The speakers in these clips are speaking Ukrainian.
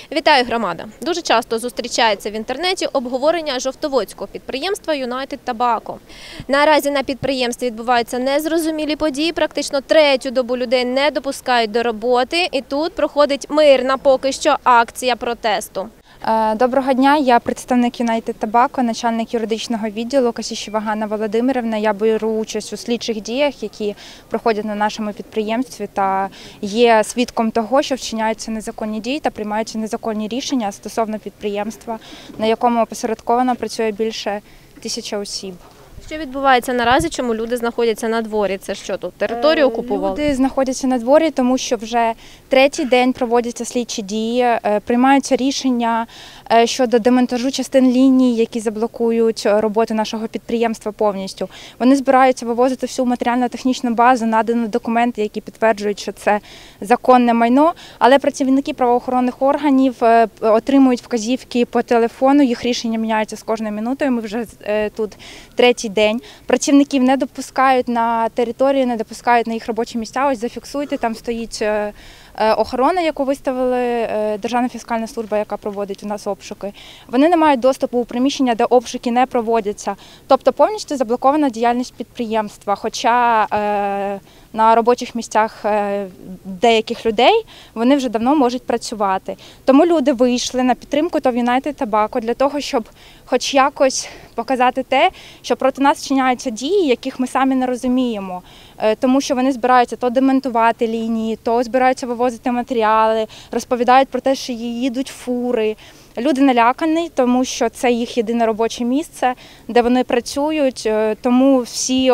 Вітаю, громада! Дуже часто зустрічається в інтернеті обговорення жовтоводського підприємства United Tobacco. Наразі на підприємстві відбуваються незрозумілі події, практично третю добу людей не допускають до роботи, і тут проходить мирна поки що акція протесту. Доброго дня, я представник United Tobacco, начальник юридичного відділу Касіщева Ганна Володимирівна. Я беру участь у слідчих діях, які проходять на нашому підприємстві, та є свідком того, що вчиняються незаконні дії та приймаються незаконні рішення стосовно підприємства, на якому опосередковано працює більше 1000 осіб. Що відбувається наразі, чому люди знаходяться на дворі? Це що тут, територію окупували? Люди знаходяться на дворі, тому що вже третій день проводяться слідчі дії, приймаються рішення щодо демонтажу частин ліній, які заблокують роботу нашого підприємства повністю. Вони збираються вивозити всю матеріально-технічну базу, надані документи, які підтверджують, що це законне майно, але працівники правоохоронних органів отримують вказівки по телефону, їх рішення міняються з кожною минутою, ми вже тут третій день. Працівників не допускають на територію, не допускають на їх робочі місця. Ось зафіксуйте, там стоїть охорона, яку виставили Державна фіскальна служба, яка проводить у нас обшуки. Вони не мають доступу у приміщення, де обшуки не проводяться. Тобто повністю заблокована діяльність підприємства, хоча на робочих місцях деяких людей вони вже давно можуть працювати. Тому люди вийшли на підтримку ТОВ United Tobacco для того, щоб хоч якось показати те, що проти нас вчиняються дії, яких ми самі не розуміємо. Тому що вони збираються то демонтувати лінії, то збираються вивозити матеріали, розповідають про те, що їдуть фури. Люди налякані, тому що це їх єдине робоче місце, де вони працюють, тому всі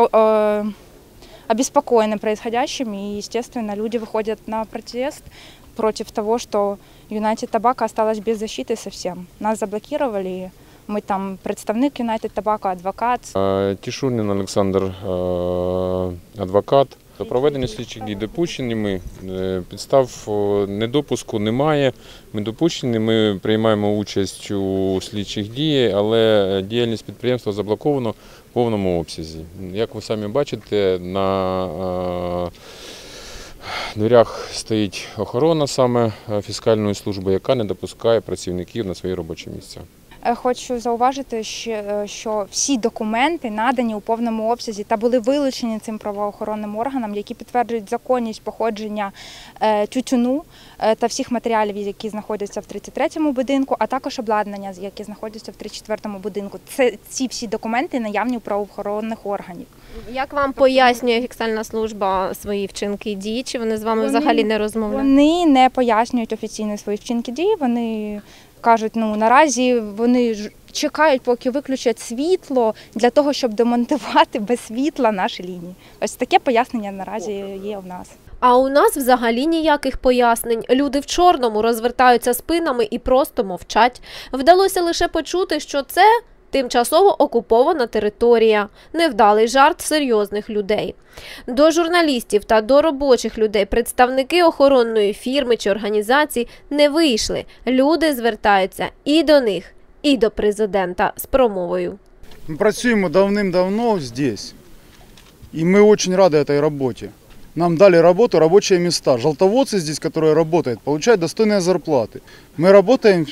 обеспокоены происходящим, и, естественно, люди выходят на протест против того, что United Tobacco осталась без защиты совсем. Нас заблокировали, мы там представник United Tobacco, адвокат. Тишунин Олександр, адвокат. До проведення слідчих дій допущені ми, підстав недопуску немає, ми допущені, ми приймаємо участь у слідчих діях, але діяльність підприємства заблоковано в повному обсязі. Як ви самі бачите, на дверях стоїть охорона саме фіскальної служби, яка не допускає працівників на свої робочі місця. Хочу зауважити, що всі документи надані у повному обсязі та були вилучені цим правоохоронним органам, які підтверджують законність походження тютюну та всіх матеріалів, які знаходяться в 33-му будинку, а також обладнання, які знаходяться в 34-му будинку. Ці всі документи наявні у правоохоронних органів. Як вам пояснює фіскальна служба свої вчинки і дії? Чи вони з вами взагалі не розмовляють? Вони не пояснюють офіційно свої вчинки і дії, вони кажуть, наразі вони чекають, поки виключать світло, для того, щоб демонтувати без світла наші лінії. Ось таке пояснення наразі є у нас. А у нас взагалі ніяких пояснень. Люди в чорному розвертаються спинами і просто мовчать. Вдалося лише почути, що це тимчасово окупована територія. Невдалий жарт серйозних людей. До журналістів та до робочих людей представники охоронної фірми чи організації не вийшли. Люди звертаються і до них, і до президента з промовою. Ми працюємо давним-давно тут, і ми дуже раді цій роботі. Нам дали работу, рабочие места. Желтоводцы здесь, которые работают, получают достойные зарплаты. Мы работаем,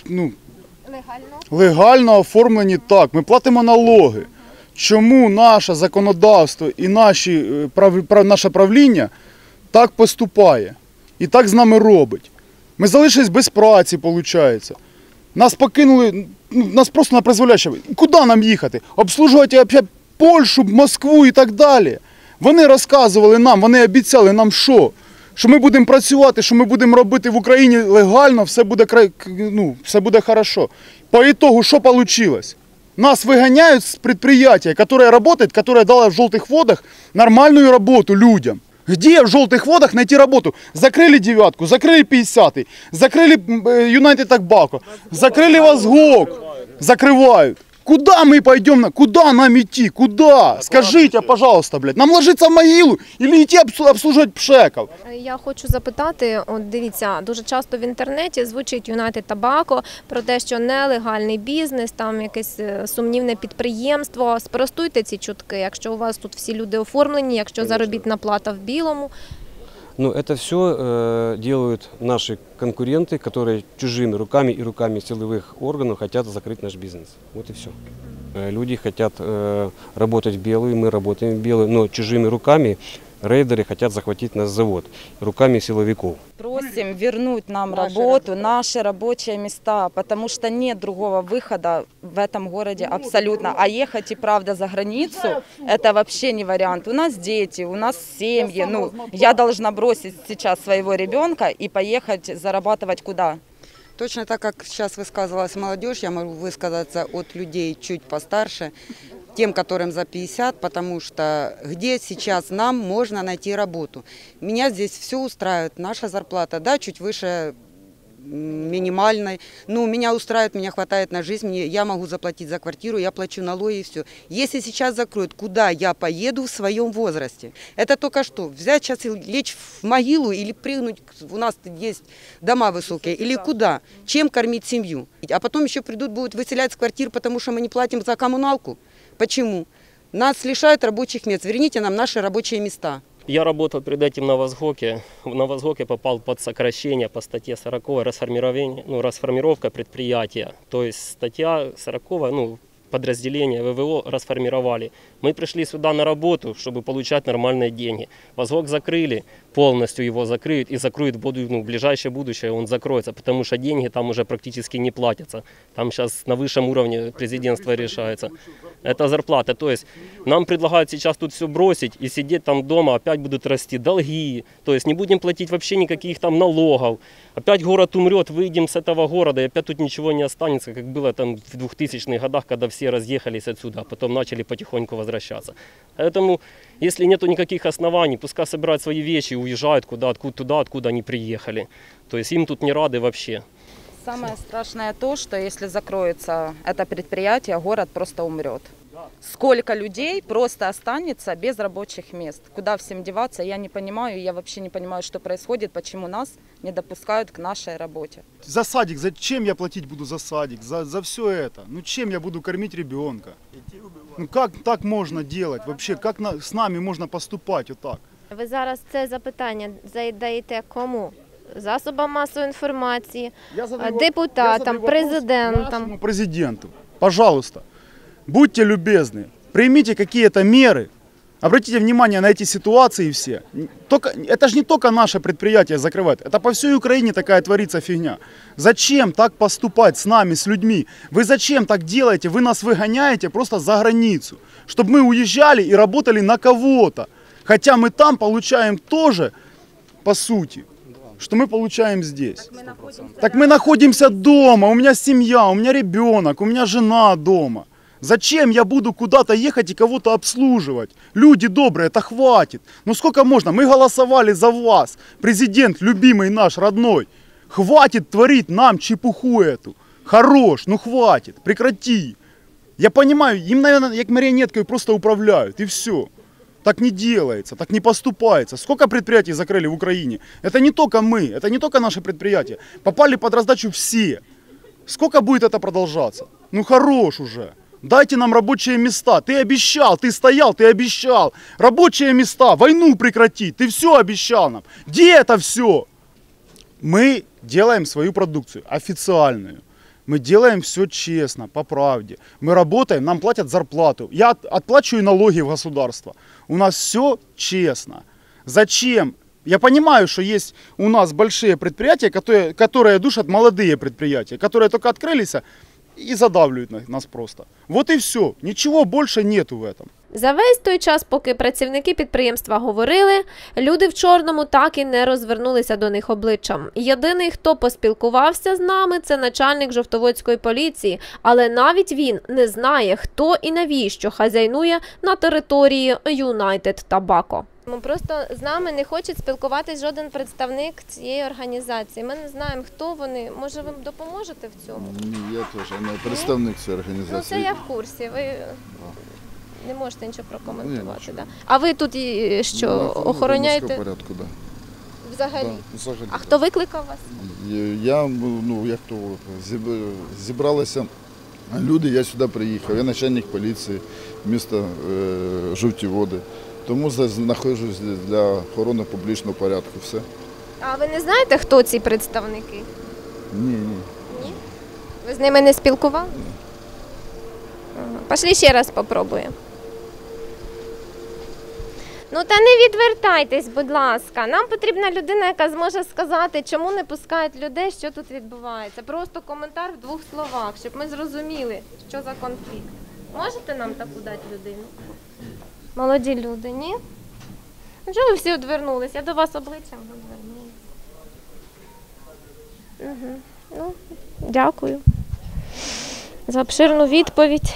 легально оформлені так, ми платимо налоги. Чому наше законодавство і наше правління так поступає і так з нами робить? Ми залишились без праці, виходить. Нас покинули, нас просто на призволяще. Куди нам їхати? Обслужувати Польщу, Москву і так далі. Вони розказували нам, вони обіцяли нам що? Що ми будемо працювати, що ми будемо робити в Україні легально, все буде хорошо. По итогу, що вийшло? Нас виганяють з підприємства, яке працює, яке дало в жовтих водах нормальну роботу людям. Где в желтых водах найти работу? Закрыли 9-ку, закрыли 50-й, закрыли United Tobacco, закрыли Возгок, закрывают. Куда мы пойдем? Куда нам идти? Куда? Скажите, пожалуйста, блядь. Нам ложиться в могилу или идти обслуживать пшеков? Я хочу запитати, от дивіться, дуже часто в інтернеті звучить United Tobacco про те, що нелегальний бізнес, там якесь сумнівне підприємство. Спростуйте ці чутки, якщо у вас тут всі люди оформлені, якщо заробітна плата в білому. Но это все делают наши конкуренты, которые чужими руками и руками силовых органов хотят закрыть наш бизнес. Вот и все. Люди хотят работать в белую, мы работаем в белую, но чужими руками рейдеры хотят захватить наш завод руками силовиков. Просим вернуть нам работу, наши рабочие места, потому что нет другого выхода в этом городе абсолютно. А ехать и правда за границу – это вообще не вариант. У нас дети, у нас семьи. Ну, я должна бросить сейчас своего ребенка и поехать зарабатывать куда? Точно так, как сейчас высказывалась молодежь, я могу высказаться от людей чуть постарше, тем, которым за 50, потому что где сейчас нам можно найти работу? Меня здесь все устраивает, наша зарплата, да, чуть выше минимальной, но меня устраивает, меня хватает на жизнь, я могу заплатить за квартиру, я плачу налоги и все. Если сейчас закроют, куда я поеду в своем возрасте? Это только что, взять сейчас и лечь в могилу или прыгнуть, у нас есть дома высокие, или куда? Чем кормить семью? А потом еще придут, будут выселять с квартир, потому что мы не платим за коммуналку. Почему? Нас лишают рабочих мест, верните нам наши рабочие места. Я работал перед этим на Возгоке. На Возгоке попал под сокращение по статье 40 расформировка предприятия. То есть статья 40, подразделение ВВО расформировали. Мы пришли сюда на работу, чтобы получать нормальные деньги. Возгок закрыли, полностью его закрыют и закроют в ближайшее будущее, он закроется, потому что деньги там уже практически не платятся. Там сейчас на высшем уровне президентство решается. Это зарплата. То есть нам предлагают сейчас тут все бросить и сидеть там дома, опять будут расти долги. То есть не будем платить вообще никаких там налогов. Опять город умрет, выйдем с этого города, и опять тут ничего не останется, как было там в 2000-х годах, когда все разъехались отсюда, а потом начали потихоньку возвращаться. Поэтому, если нету никаких оснований, пускай собирают свои вещи и уезжают туда, откуда они приехали. То есть им тут не рады вообще. Самое страшное то, что если закроется это предприятие, город просто умрет. Сколько людей просто останется без рабочих мест? Куда всем деваться, я не понимаю. Я вообще не понимаю, что происходит, почему нас не допускают к нашей работе. За садик, зачем я платить буду за садик, за все это? Ну чем я буду кормить ребенка? Ну как так можно делать вообще? Как с нами можно поступать вот так? Ви зараз це запитання задаєте кому? Засобам масової інформації, депутатам, президентам. Нашему президенту, пожалуйста, будьте любезны, примите какие-то меры, обратите внимание на эти ситуации все. Это же не только наше предприятие закрывает, это по всей Украине такая творится фигня. Зачем так поступать с нами, с людьми? Вы зачем так делаете? Вы нас выгоняете просто за границу, чтобы мы уезжали и работали на кого-то. Хотя мы там получаем тоже, по сути, что мы получаем здесь. Так мы находимся дома, у меня семья, у меня ребенок, у меня жена дома. Зачем я буду куда-то ехать и кого-то обслуживать? Люди добрые, это хватит. Ну сколько можно? Мы голосовали за вас, президент любимый наш, родной. Хватит творить нам чепуху эту. Хорош, ну хватит, прекрати. Я понимаю, им, наверное, как марионеткой просто управляют, и все. Так не делается, так не поступается. Сколько предприятий закрыли в Украине? Это не только мы, это не только наши предприятия. Попали под раздачу все. Сколько будет это продолжаться? Ну хорош уже. Дайте нам рабочие места. Ты обещал, ты стоял, ты обещал. Рабочие места, войну прекратить. Ты все обещал нам. Где это все? Мы делаем свою продукцию официальную. Мы делаем все честно, по правде. Мы работаем, нам платят зарплату. Я отплачиваю налоги в государство. У нас все честно. Зачем? Я понимаю, что есть у нас большие предприятия, которые душат молодые предприятия, которые только открылись и задавливают нас просто. Вот и все. Ничего больше нету в этом. За весь той час, поки працівники підприємства говорили, люди в чорному так і не розвернулися до них обличчям. Єдиний, хто поспілкувався з нами, це начальник Жовтоводської поліції, але навіть він не знає, хто і навіщо хазяйнує на території United Tobacco. Просто з нами не хоче спілкуватись жоден представник цієї організації. Ми не знаємо, хто вони. Може, ви допоможете в цьому? Ні, я теж не представник цієї організації. Ну, це я в курсі. Ви не можете нічого прокоментувати, так? А ви тут що, охороняєте? В порядку, так. Взагалі? Да, взагалі. А хто викликав вас? Я, зібралися люди, я сюди приїхав. Я начальник поліції міста Жовті Води. Тому знаходжусь для охорони публічного порядку. Все. А ви не знаєте, хто ці представники? Ні. Ні? Ви з ними не спілкували? Пішли ще раз попробуємо. Ну та не відвертайтесь, будь ласка. Нам потрібна людина, яка зможе сказати, чому не пускають людей, що тут відбувається. Просто коментар в 2 словах, щоб ми зрозуміли, що за конфлікт. Можете нам таку дати людину? Молоді люди, ні? Ну, чого ви всі одвернулись? Я до вас обличчям одвернулась. Угу. Ну, дякую за обширну відповідь.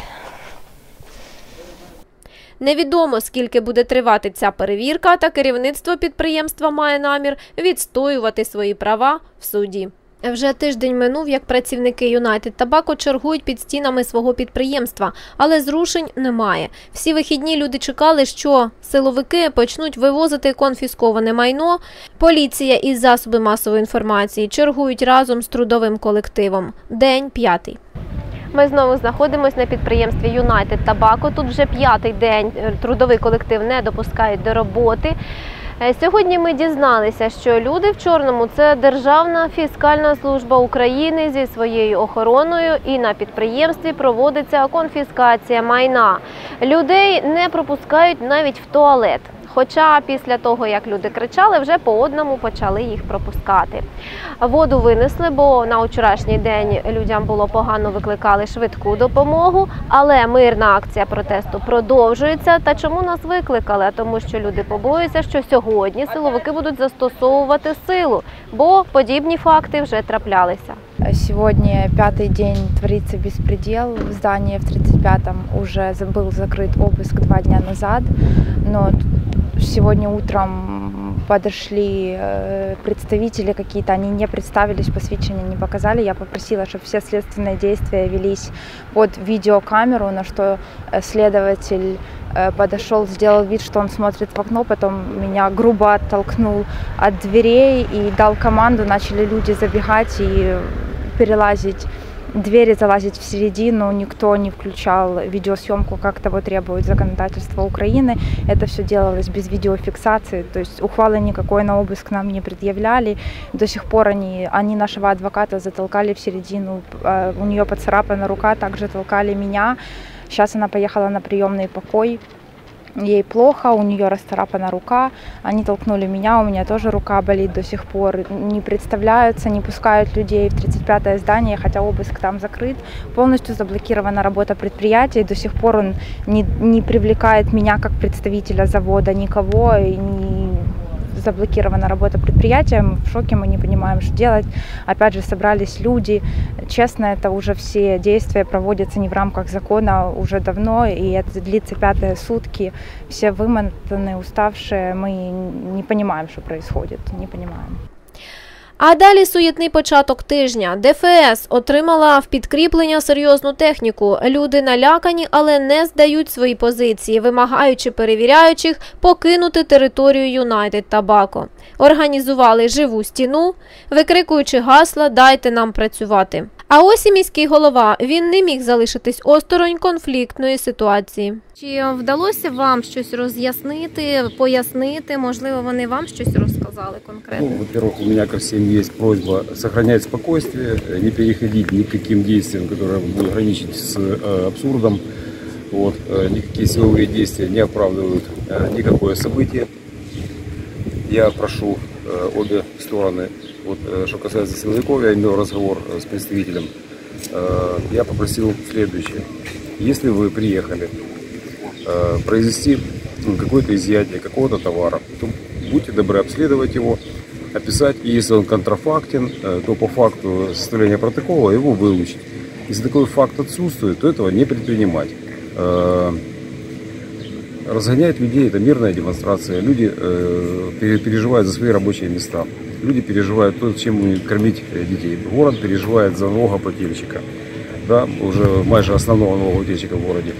Невідомо, скільки буде тривати ця перевірка, та керівництво підприємства має намір відстоювати свої права в суді. Вже тиждень минув, як працівники United Tobacco чергують під стінами свого підприємства, але зрушень немає. Всі вихідні люди чекали, що силовики почнуть вивозити конфісковане майно. Поліція і засоби масової інформації чергують разом з трудовим колективом. День 5-й. Ми знову знаходимося на підприємстві United Tobacco. Тут вже 5-й день трудовий колектив не допускають до роботи. Сьогодні ми дізналися, що люди в чорному – це Державна фіскальна служба України зі своєю охороною, і на підприємстві проводиться конфіскація майна. Людей не пропускають навіть в туалет. Хоча після того, як люди кричали, вже по одному почали їх пропускати. Воду винесли, бо на вчорашній день людям було погано, викликали швидку допомогу. Але мирна акція протесту продовжується. Та чому нас викликали? Тому що люди побоюються, що сьогодні силовики будуть застосовувати силу, бо подібні факти вже траплялися. Сегодня 5-й день творится беспредел. В здании в 35-м уже был закрыт обыск 2 дня назад. Но сегодня утром подошли представители какие-то, они не представились, посвящения не показали. Я попросила, чтобы все следственные действия велись под видеокамеру, на что следователь подошел, сделал вид, что он смотрит в окно, потом меня грубо оттолкнул от дверей и дал команду, начали люди забегать и перелазить двери, залазить в середину. Никто не включал видеосъемку, как того требует законодательство Украины. Это все делалось без видеофиксации, то есть ухвалы никакой на обыск нам не предъявляли. До сих пор они нашего адвоката затолкали в середину, у нее поцарапана рука, также толкали меня. Сейчас она поехала на приемный покой. Ей плохо, у нее расцарапана рука, они толкнули меня, у меня тоже рука болит до сих пор, не представляются, не пускают людей в 35-е здание, хотя обыск там закрыт, полностью заблокирована работа предприятия, до сих пор он не привлекает меня как представителя завода, никого, и не заблокирована работа предприятия, мы в шоке, мы не понимаем, что делать. Опять же, собрались люди. Честно, это уже все действия проводятся не в рамках закона уже давно, и это длится 5-е сутки. Все вымотаны, уставшие, мы не понимаем, что происходит, не понимаем. А далі суєтний початок тижня. ДФС отримала в підкріплення серйозну техніку. Люди налякані, але не здають свої позиції, вимагаючи перевіряючих покинути територію United Tobacco. Організували живу стіну, викрикуючи гасла «Дайте нам працювати». А ось і міський голова. Він не міг залишитись осторонь конфліктної ситуації. Чи вдалося вам щось роз'яснити, пояснити? Можливо, вони вам щось розказали конкретно? Ну, во-первых, у меня ко всем есть просьба сохранять спокойствие, не переходить ни к каким действиям, которые будут граничить с абсурдом. Вот, никакие силовые действия не оправдывают никакое событие. Я прошу обе стороны, вот, что касается силовиков, я имел разговор с представителем, я попросил следующее. Если вы приехали произвести какое-то изъятие какого-то товара, то будьте добры обследовать его, описать, и если он контрафактен, то по факту составления протокола его вылучить. Если такой факт отсутствует, то этого не предпринимать. Разгонять людей – это мирная демонстрация. Люди переживают за свои рабочие места. Люди переживают то, чем будут кормить детей. Город переживает за нового плательщика. Да, уже майже основного нового плательщика в городе.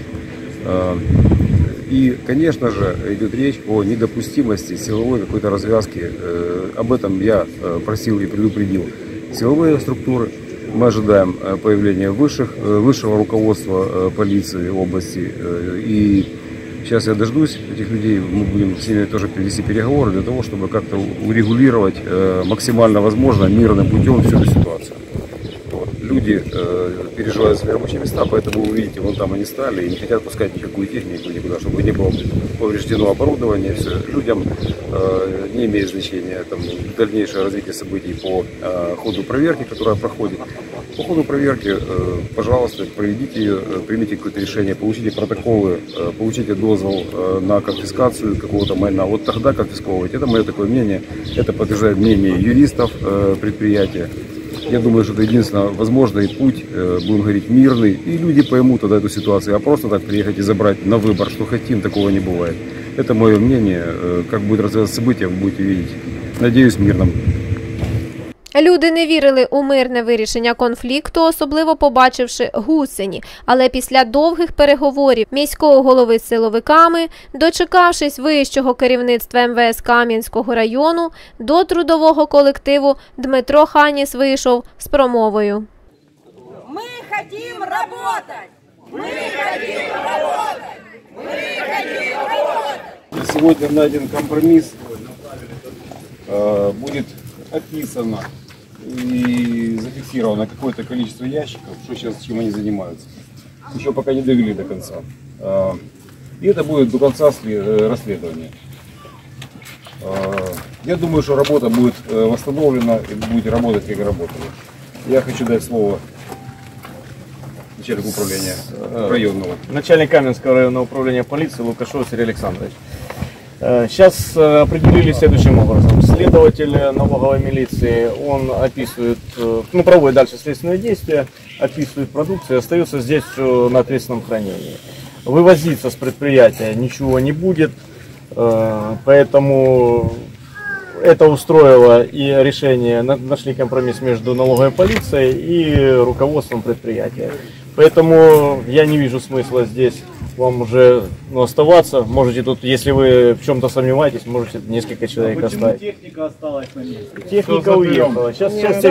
И, конечно же, идет речь о недопустимости силовой какой-то развязки. Об этом я просил и предупредил силовые структуры. Мы ожидаем появления высшего руководства полиции области. И Сейчас я дождусь этих людей, мы будем с ними тоже вести переговоры для того, чтобы как-то урегулировать максимально возможно мирным путем всю эту ситуацию. Вот. Люди переживают свои рабочие места, поэтому вы видите, вон там они стали и не хотят пускать никакую технику никуда, чтобы не было повреждено оборудование. Все. Людям не имеет значения там, дальнейшее развитие событий по ходу проверки, которая проходит. По ходу проверки, пожалуйста, проведите ее, примите какое-то решение, получите протоколы, получите дозвол на конфискацию какого-то майна. Вот тогда конфисковывать. Это мое такое мнение. Это подтверждает мнение юристов предприятия. Я думаю, что это единственно возможный путь, будем говорить, мирный. И люди поймут тогда эту ситуацию. А просто так приехать и забрать на выбор, что хотим, такого не бывает. Это мое мнение. Как будет развиваться события, вы будете видеть. Надеюсь, мирным. Люди не вірили у мирне вирішення конфлікту, особливо побачивши гусені. Але після довгих переговорів міського голови з силовиками, дочекавшись вищого керівництва МВС Кам'янського району, до трудового колективу Дмитро Ханіс вийшов з промовою. Ми хочемо працювати! Ми хочемо працювати! Ми хочемо працювати! Сегодня найден компромисс, будет описано и зафиксировано какое-то количество ящиков, что сейчас чем они занимаются. Еще пока не довели до конца. И это будет до конца расследования. Я думаю, что работа будет восстановлена и будет работать, как работала. Я хочу дать слово начальнику управления районного. Начальник Каменского районного управления полиции Лукашов Сергей Александрович. Сейчас определили следующим образом. Следователь налоговой милиции, он описывает, проводит дальше следственные действия, описывает продукцию, остается здесь все на ответственном хранении. Вывозиться с предприятия ничего не будет, поэтому это устроило и решение, нашли компромисс между налоговой полицией и руководством предприятия. Поэтому я не вижу смысла здесь вам уже оставаться. Можете тут, если вы в чем-то сомневаетесь, можете несколько человек оставить. Техника осталась на месте. Техника уехала. Сейчас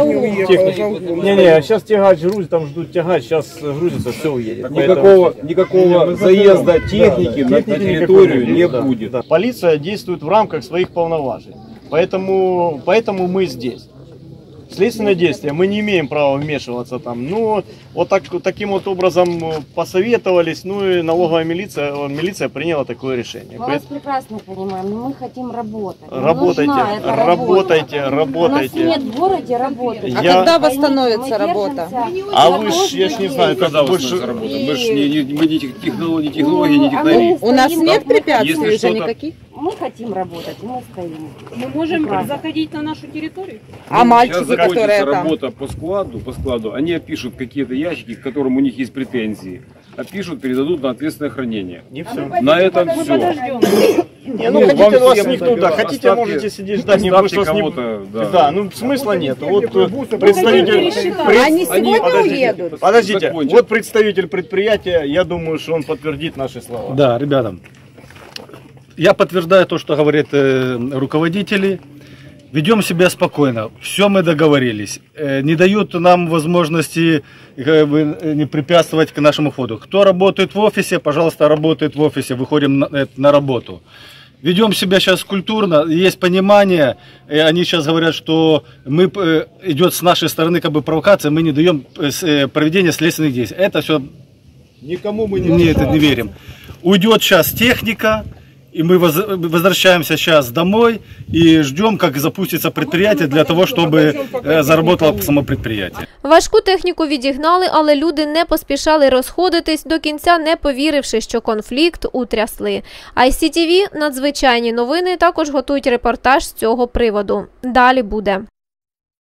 тягач грузит, там ждут тягач, сейчас грузится, все уедет. Никакого заезда техники на территорию не будет. Да. Полиция действует в рамках своих полномочий. Поэтому мы здесь. Следственное действие, мы не имеем права вмешиваться там. Ну, вот таким вот образом посоветовались, ну и налоговая милиция приняла такое решение. Мы вас прекрасно понимаем, но мы хотим работать. Работайте. У нас нет в городе работы. А когда восстановится работа? А вы ж, я ж не знаю, когда восстановится работа. Мы ж не технологии, не технологии. У нас нет препятствий уже никаких? Мы хотим работать, мы стоим. Мы можем заходить на нашу территорию? А мальчики, которые там? Работа по складу, они опишут какие-то ящики, к которым у них есть претензии. Опишут, передадут на ответственное хранение. И все. На этом все. Не, ну хотите вас никто, да, хотите можете сидеть ждать, не кого-то, да, ну смысла нет. Вот представитель, они сегодня уедут. Подождите, вот представитель предприятия, я думаю, что он подтвердит наши слова. Да, ребята, я подтверждаю то, что говорят руководители. Ведем себя спокойно, все мы договорились, не дают нам возможности не препятствовать к нашему ходу. Кто работает в офисе, пожалуйста, работает в офисе, выходим на работу. Ведем себя сейчас культурно, есть понимание, они сейчас говорят, что идет с нашей стороны как бы провокация, мы не даем проведения следственных действий. Это все, никому мы не верим. Уйдет сейчас техника. И мы возвращаемся сейчас домой и ждем, как запустится предприятие для того, чтобы заработало само предприятие. Важку техніку відігнали, але люди не поспішали розходитись, до кінця не повіривши, що конфлікт утрясли. ICTV, надзвичайні новини, також готують репортаж з цього приводу. Далі буде.